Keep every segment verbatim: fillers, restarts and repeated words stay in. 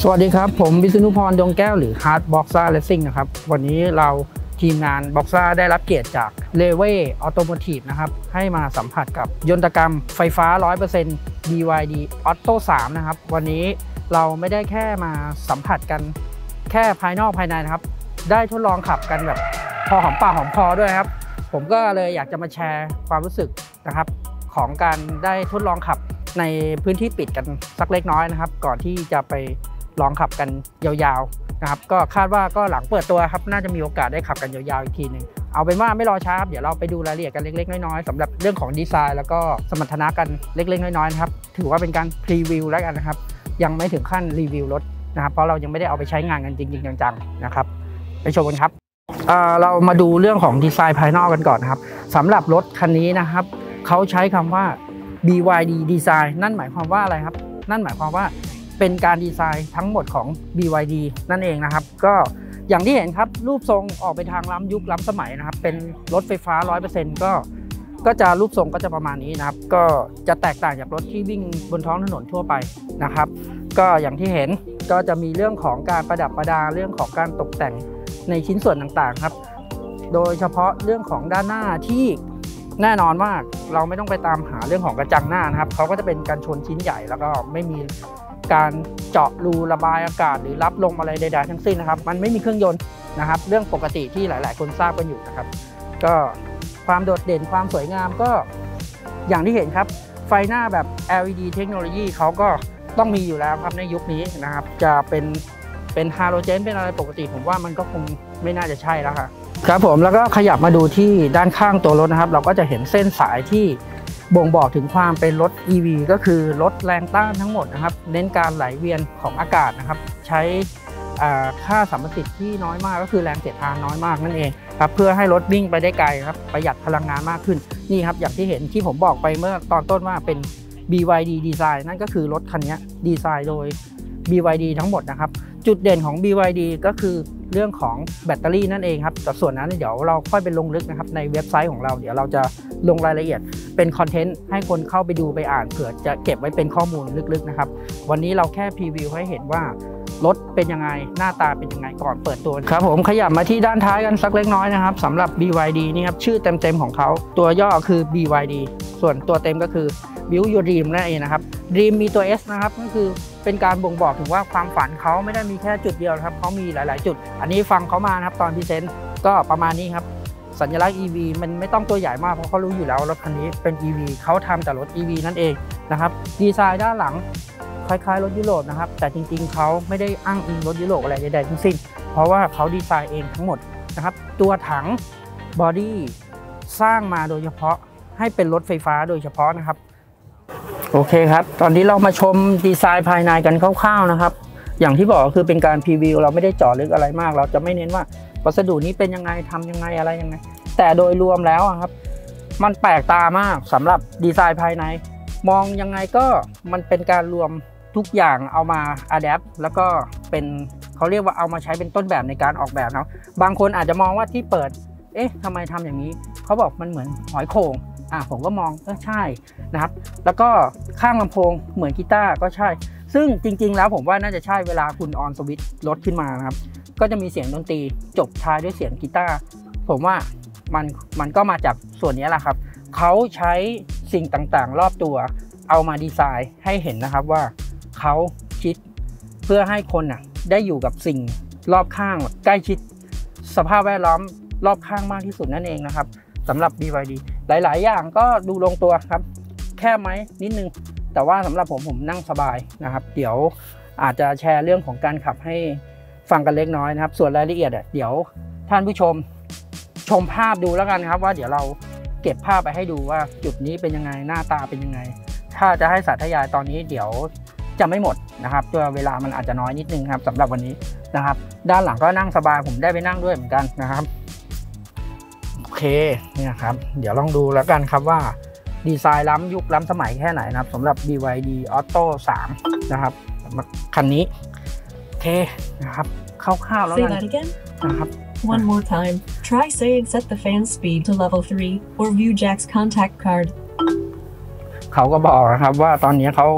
สวัสดีครับผมวิษณุพรดวงแก้วหรือ Hard Boxer Racing นะครับวันนี้เราทีมงาน Boxer ได้รับเกียรติจาก เลเว่ Automotive นะครับให้มาสัมผัสกับยนตกรรมไฟฟ้า ร้อยเปอร์เซ็นต์ บี วาย ดี Auto สามนะครับวันนี้เราไม่ได้แค่มาสัมผัสกันแค่ภายนอกภายในนะครับได้ทดลองขับกันแบบพอหอมปากหอมคอด้วยครับผมก็เลยอยากจะมาแชร์ความรู้สึกนะครับของการได้ทดลองขับในพื้นที่ปิดกันสักเล็กน้อยนะครับก่อนที่จะไปลองขับกันยาวๆนะครับก็คาดว่าก็หลังเปิดตัวครับน่าจะมีโอกาสได้ขับกันยาวๆอีกทีหนึ่งเอาเป็นว่าไม่รอช้าเดี๋ยวเราไปดูรายละเอียดกันเล็กๆน้อยๆสำหรับเรื่องของดีไซน์แล้วก็สมรรถนะกันเล็กๆน้อยๆนะครับถือว่าเป็นการพรีวิวแล้วกันนะครับยังไม่ถึงขั้นรีวิวรถนะครับเพราะเรายังไม่ได้เอาไปใช้งานกันจริงๆจังๆนะครับไปชมกันครับเรามาดูเรื่องของดีไซน์ภายนอกกันก่อนนะครับสำหรับรถคันนี้นะครับเขาใช้คำว่า บี วาย ดี Design นั่นหมายความว่าอะไรครับนั่นหมายความว่าเป็นการดีไซน์ทั้งหมดของ บี วาย ดี นั่นเองนะครับก็อย่างที่เห็นครับรูปทรงออกไปทางล้ำยุคล้ำสมัยนะครับเป็นรถไฟฟ้า ร้อยเปอร์เซ็นต์ ก็ก็จะรูปทรงก็จะประมาณนี้นะครับก็จะแตกต่างจากรถที่วิ่งบนท้องถนนทั่วไปนะครับก็อย่างที่เห็นก็จะมีเรื่องของการประดับประดาเรื่องของการตกแต่งในชิ้นส่วนต่างๆครับโดยเฉพาะเรื่องของด้านหน้าที่แน่นอนมากเราไม่ต้องไปตามหาเรื่องของกระจังหน้านะครับเขาก็จะเป็นการชนชิ้นใหญ่แล้วก็ไม่มีการเจาะรูระบายอากาศหรือรับลมอะไรใดๆทั้งสิ้นนะครับมันไม่มีเครื่องยนต์นะครับเรื่องปกติที่หลายๆคนทราบกันอยู่นะครับก็ความโดดเด่นความสวยงามก็อย่างที่เห็นครับไฟหน้าแบบ แอล อี ดี เทคโนโลยีเขาก็ต้องมีอยู่แล้วครับในยุคนี้นะครับจะเป็นเป็นฮาโลเจนเป็นอะไรปกติผมว่ามันก็คงไม่น่าจะใช่แล้วครับครับผมแล้วก็ขยับมาดูที่ด้านข้างตัวรถนะครับเราก็จะเห็นเส้นสายที่บ่งบอกถึงความเป็นรถ อี วี ก็คือรถแรงต้านทั้งหมดนะครับเน้นการไหลเวียนของอากาศนะครับใช้ค่าสัมประสิทธิ์ที่น้อยมากก็คือแรงเสียดทานน้อยมากนั่นเองครับเพื่อให้รถวิ่งไปได้ไกลครับประหยัดพลังงานมากขึ้นนี่ครับอย่างที่เห็นที่ผมบอกไปเมื่อตอนต้นว่าเป็น บี วาย ดี Design นั่นก็คือรถคันนี้ดีไซน์โดย บี วาย ดี ทั้งหมดนะครับจุดเด่นของ บี วาย ดี ก็คือเรื่องของแบตเตอรี่นั่นเองครับแต่ส่วนนั้นเดี๋ยวเราค่อยไปลงลึกนะครับในเว็บไซต์ของเราเดี๋ยวเราจะลงรายละเอียดเป็นคอนเทนต์ให้คนเข้าไปดูไปอ่านเผื่อจะเก็บไว้เป็นข้อมูลลึกๆนะครับวันนี้เราแค่พรีวิวให้เห็นว่ารถเป็นยังไงหน้าตาเป็นยังไงก่อนเปิดตัวครับผมขยับมาที่ด้านท้ายกันสักเล็กน้อยนะครับสำหรับ บี วาย ดี นี่ครับชื่อเต็มๆของเขาตัวย่อคือ บี วาย ดี ส่วนตัวเต็มก็คือ Build Your Dream นั่นเองนะครับ Dream มีตัว S นะครับก็คือเป็นการบ่งบอกถึงว่าความฝันเขาไม่ได้มีแค่จุดเดียวครับเขามีหลายๆจุดอันนี้ฟังเขามานะครับตอนพรีเซนต์ก็ประมาณนี้ครับสัญลักษณ์ อี วี มันไม่ต้องตัวใหญ่มากเพราะเขารู้อยู่แล้วรถคันนี้เป็น อี วี เขาทำแต่รถ อี วี นั่นเองนะครับดีไซน์ด้านหลังคล้ายๆรถยุโรปนะครับแต่จริงๆเขาไม่ได้อ้างอิงรถยุโรปอะไรใดๆทั้งสิ้นเพราะว่าเขาดีไซน์เองทั้งหมดนะครับตัวถังบอดี้สร้างมาโดยเฉพาะให้เป็นรถไฟฟ้าโดยเฉพาะนะครับโอเคครับตอนนี้เรามาชมดีไซน์ภายในกันคร่าวๆนะครับอย่างที่บอกคือเป็นการพรีวิวเราไม่ได้เจาะลึกอะไรมากเราจะไม่เน้นว่าวัสดุนี้เป็นยังไงทำยังไงอะไรยังไงแต่โดยรวมแล้วครับมันแปลกตามากสำหรับดีไซน์ภายในมองยังไงก็มันเป็นการรวมทุกอย่างเอามาอะแดปแล้วก็เป็นเขาเรียกว่าเอามาใช้เป็นต้นแบบในการออกแบบเนาะบางคนอาจจะมองว่าที่เปิดเอ๊ะทำไมทำอย่างนี้เขาบอกมันเหมือนหอยโข่งอ่ะผมก็มองเออใช่นะครับแล้วก็ข้างลำโพงเหมือนกีตาร์ก็ใช่ซึ่งจริงๆแล้วผมว่าน่าจะใช่เวลาคุณออนสวิตช์รถขึ้นมานะครับก็จะมีเสียงดนตรีจบท้ายด้วยเสียงกีตาร์ผมว่ามันมันก็มาจากส่วนนี้แหละครับเขาใช้สิ่งต่างๆรอบตัวเอามาดีไซน์ให้เห็นนะครับว่าเขาคิดเพื่อให้คนน่ะได้อยู่กับสิ่งรอบข้างใกล้ชิดสภาพแวดล้อมรอบข้างมากที่สุดนั่นเองนะครับสำหรับ บี วาย ดี หลายๆอย่างก็ดูลงตัวครับแค่ไหมนิดนึงแต่ว่าสำหรับผมผมนั่งสบายนะครับเดี๋ยวอาจจะแชร์เรื่องของการขับให้ฟังกันเล็กน้อยนะครับส่วนรายละเอียดเดี๋ยวท่านผู้ชมชมภาพดูแล้วกันครับว่าเดี๋ยวเราเก็บภาพไปให้ดูว่าจุดนี้เป็นยังไงหน้าตาเป็นยังไงถ้าจะให้สาธยายตอนนี้เดี๋ยวจะไม่หมดนะครับตัวเวลามันอาจจะน้อยนิดนึงครับสำหรับวันนี้นะครับด้านหลังก็นั่งสบายผมได้ไปนั่งด้วยเหมือนกันนะครับโอเคเนี่ยครับเดี๋ยวลองดูแล้วกันครับว่าดีไซน์ล้ำยุคล้ำสมัยแค่ไหนนะครับสำหรับ บี วาย ดี Auto สามนะครับคันนี้โอเคนะครับคร่าวๆแล้วกันนะครับ One more time try saying set the fan speed to level three or view Jack's contact card เขาก็บอกนะครับว่าตอนนี้เขา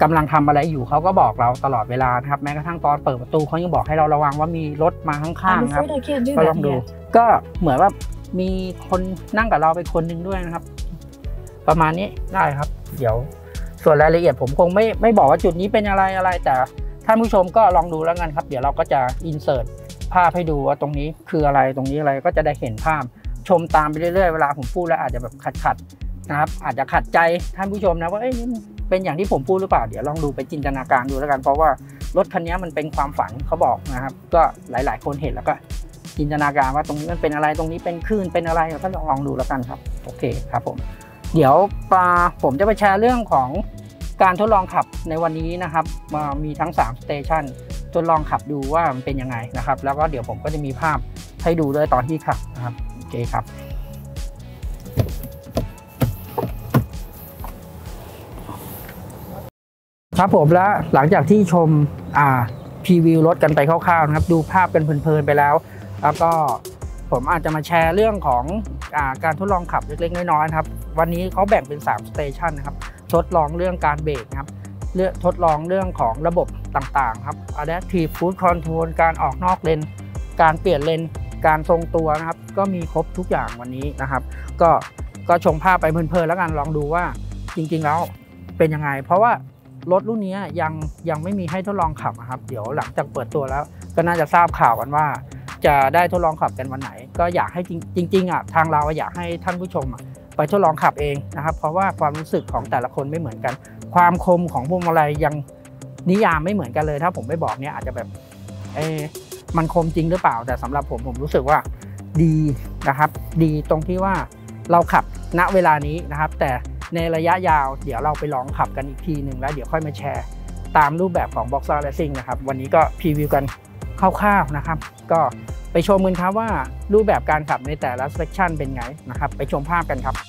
กำลังทำอะไรอยู่เขาก็บอกเราตลอดเวลานะครับแม้กระทั่งตอนเปิดประตูเขายังบอกให้เราระวังว่ามีรถมาข้างๆครับก็ลองดูก็เหมือนว่ามีคนนั่งกับเราไปคนหนึ่งด้วยนะครับประมาณนี้ได้ครับเดี๋ยวส่วนรายละเอียดผมคงไม่ไม่บอกว่าจุดนี้เป็นอะไรอะไรแต่ท่านผู้ชมก็ลองดูแล้วกันครับเดี๋ยวเราก็จะอินเสิร์ตภาพให้ดูว่าตรงนี้คืออะไรตรงนี้อะไรก็จะได้เห็นภาพชมตามไปเรื่อยๆเวลาผมพูดแล้วอาจจะแบบขัดๆนะครับอาจจะขัดใจท่านผู้ชมนะว่าเอ้ยเป็นอย่างที่ผมพูดหรือเปล่าเดี๋ยวลองดูไปจินตนาการดูแล้วกันเพราะว่ารถคันนี้มันเป็นความฝันเขาบอกนะครับก็หลายๆคนเห็นแล้วก็จินตนาการว่าตรงนี้มันเป็นอะไรตรงนี้เป็นคลื่นเป็นอะไรก็ลองดูแล้วกันครับโอเคครับผมเดี๋ยวผมจะไปแชร์เรื่องของการทดลองขับในวันนี้นะครับมีทั้งสามสเตชันทดลองขับดูว่ามันเป็นยังไงนะครับแล้วก็เดี๋ยวผมก็จะมีภาพให้ดูด้วยตอนที่ขับนะครับโอเคครับครับผมแล้วหลังจากที่ชมอ่าพรีวิวรถกันไปคร่าวๆนะครับดูภาพกันเพลินๆไปแล้วแล้วก็ผมอาจจะมาแชร์เรื่องของอ่าการทดลองขับเล็กๆน้อยๆครับวันนี้เขาแบ่งเป็นสามสเตชันนะครับทดลองเรื่องการเบรกครับเรื่องทดลองเรื่องของระบบต่างๆครับ Adaptive Cruise Control การออกนอกเลนการเปลี่ยนเลนการทรงตัวนะครับก็มีครบทุกอย่างวันนี้นะครับก็ก็ชมภาพไปเพลินๆแล้วกันลองดูว่าจริงๆแล้วเป็นยังไงเพราะว่ารถรุ่นนี้ยังยังไม่มีให้ทดลองขับนะครับเดี๋ยวหลังจากเปิดตัวแล้วก็น่าจะทราบข่าวกันว่าจะได้ทดลองขับกันวันไหนก็อยากให้จริงๆอ่ะทางเราอยากให้ท่านผู้ชมไปทดลองขับเองนะครับเพราะว่าความรู้สึกของแต่ละคนไม่เหมือนกันความคมของพวงมาลัยยังนิยามไม่เหมือนกันเลยถ้าผมไม่บอกเนี่ยอาจจะแบบเออมันคมจริงหรือเปล่าแต่สำหรับผมผมรู้สึกว่าดีนะครับดีตรงที่ว่าเราขับณเวลานี้นะครับแต่ในระยะยาวเดี๋ยวเราไปลองขับกันอีกทีหนึ่งแล้วเดี๋ยวค่อยมาแชร์ตามรูปแบบของ Boxer Racing นะครับวันนี้ก็พรีวิวกันคร่าวๆนะครับก็ไปชมกันครับว่ารูปแบบการขับในแต่ละเซกชันเป็นไงนะครับไปชมภาพกันครับ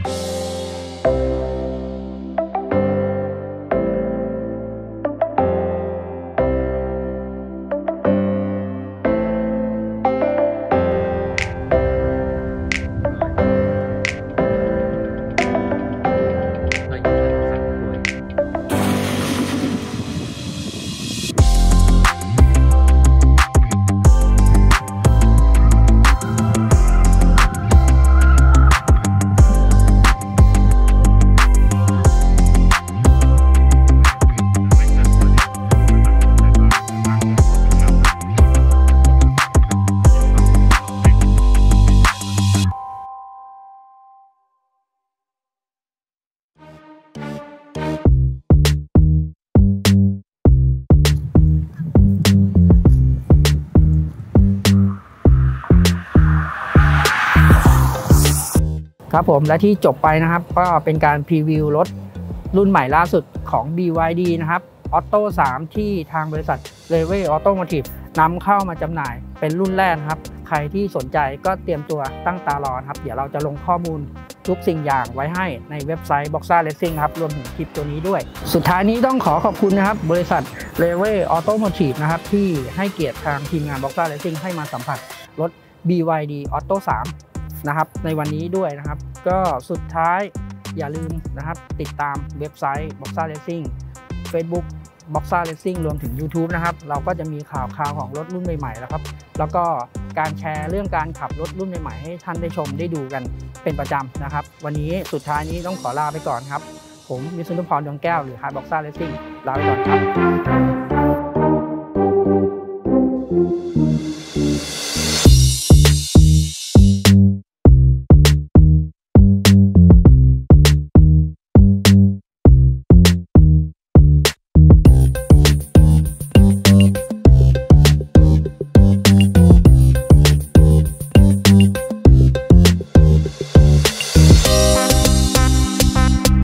ครับผมและที่จบไปนะครับก็เป็นการพรีวิวรถรุ่นใหม่ล่าสุดของ บี วาย ดี นะครับ Auto สามที่ทางบริษัท Levey Automotive นำเข้ามาจำหน่ายเป็นรุ่นแรกครับใครที่สนใจก็เตรียมตัวตั้งตารอครับเดี๋ยวเราจะลงข้อมูลทุกสิ่งอย่างไว้ให้ในเว็บไซต์ Boxer Racing ครับรวมถึงคลิปตัวนี้ด้วยสุดท้ายนี้ต้องขอขอบคุณนะครับบริษัท Levey Automotive นะครับที่ให้เกียรติทางทีมงาน Boxer Racing ให้มาสัมผัสรถ บี วาย ดี Auto สามนะครับในวันนี้ด้วยนะครับก็สุดท้ายอย่าลืมนะครับติดตามเว็บไซต์ Boxer Racing Facebook Boxer Racing รวมถึง YouTube นะครับเราก็จะมีข่าวข่าวของรถรุ่นใหม่ๆแล้วครับแล้วก็การแชร์เรื่องการขับรถรุ่นใหม่ๆให้ท่านได้ชมได้ดูกันเป็นประจำนะครับวันนี้สุดท้ายนี้ต้องขอลาไปก่อนครับผมวิศนุพร ดวงแก้วหรือ Hard Boxer Racing ลาไปก่อนครับ